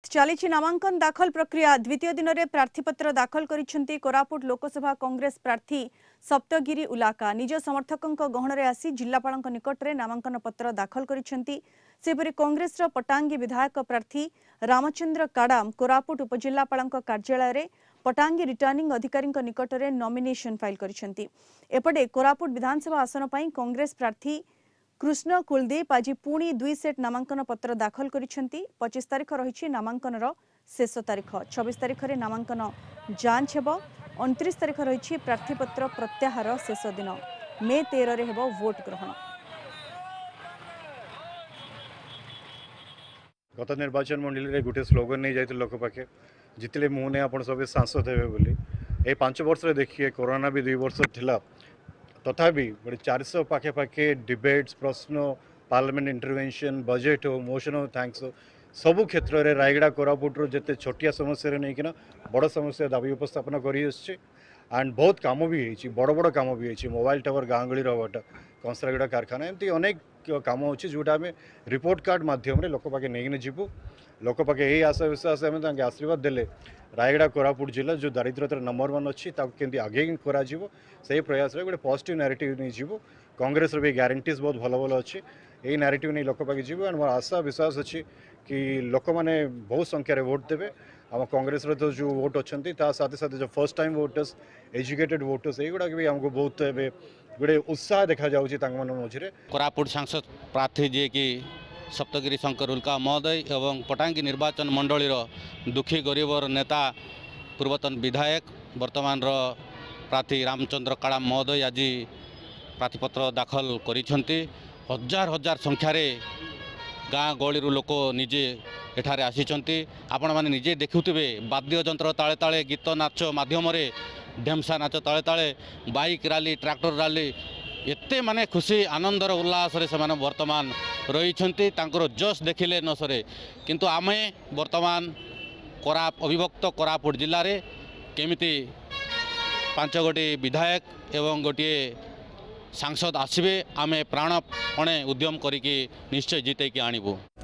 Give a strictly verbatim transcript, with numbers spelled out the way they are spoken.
चली नामांकन दाखल प्रक्रिया द्वितीय दिन में प्रार्थीपत्र दाखल करिसेंती कोरापुट लोकसभा कांग्रेस प्रार्थी सप्तगिरी उलाका निज समर्थकों गहन में आसी जिलापाल निकट में नामांकन पत्र दाखल करिसेंती। सेपरि कांग्रेस पटांगी विधायक प्रार्थी रामचंद्र काडाम कोरापुट उपजिलापाल कार्यालय में पटांगी रिटर्निंग अधिकारी निकट में नॉमिनेशन फाइल करिसेंती। एपटे कोरापुट विधानसभा आसन पर कांग्रेस प्रार्थी कृष्ण कुलदीप आज पुणी दुई सेट नामांकन पत्र दाखल करिसेंती। पच्चीस तारीख रही नामांकन शेष तारीख। छब्बीस तारीख में नामांकन जांच हेब। उनतीस तारीख रही प्रार्थीपत्र प्रत्याहार शेष दिन। मे तेरह रे हेब वोट ग्रहण। गत निर्वाचन मंडली रे गोटे स्लोगन नहीं जाते लोक पाखे जितले मुझे आप सब सांसद हे बोली ए पांच वर्ष देखिए कोरोना भी दुई वर्ष थिला तथापि गोटे चार सौ पाखे पाखे डिबेट्स प्रश्न पार्लियामेंट इंटरवेंशन बजेट हो मोशन हो थैंक्स हो सबू क्षेत्र में रायगड़ा कोरापुटर जिते छोटिया समस्या नहीं कि बड़ समस्या दाबी उपस्थापन कर एंड बहुत कम भी है बड़ बड़ कम भी है मोबाइल टावर गाँ गली रवाटा कंसरागड़ा कारखाना एमती अनेक कम अच्छे जोटा आम रिपोर्ट कार्ड मध्यम लोक पाखे नहीं जीवु लोक पाखे यही आशा विश्वास आम आशीर्वाद देले रायगड़ा कोरापुट जिला जो दारिद्रतार नंबर वन अच्छी केमती आगे करा से प्रयास गोटे पॉजिटिव नैरेटिव नहीं जीवु कांग्रेस भी ग्यारंटीज बहुत भल भल अच्छी यही नैरेटिव नहीं लोक पाखे जीवु एंड मोर आशा विश्वास अच्छी कि लोक मैंने बहुत संख्यार वोट देवे आम कांग्रेस तो जो वोट अच्छा साथ साथ जो first time voters educated voters युवा भी आमको बहुत गोटे उत्साह देखा जाऊँगी मझे। कोरापुट सांसद प्रार्थी जी की सप्तगिरी शंकर उल्का महोदय एवं पटांगी निर्वाचन मंडलीर दुखी गरीबर नेता पूर्वतन विधायक वर्तमान प्रार्थी रामचंद्र काड़ा महोदय आज प्रार्थीपत्र दाखल करिसेंती। हजार हजार संख्यार गाँ गहली लोक निजे एठारे आसीचंती। आपण माने निजे देखुथिबे वाद्य जंत्र ताले ताले गीत नाच माध्यम ढेमसा नाच ताले ताले बाइक रैली ट्रैक्टर रैली एते माने खुशी आनंदर उल्लास रे से वर्तमान रही जश देखिले न सरे। किंतु आमे वर्तमान कोरा अविभक्त कोरापुट जिले में केमिति पांच गोटी विधायक एवं गोटे सांसद आसबे आमे प्राणपणे उद्यम करिकी निश्चय जितेकी आणबू।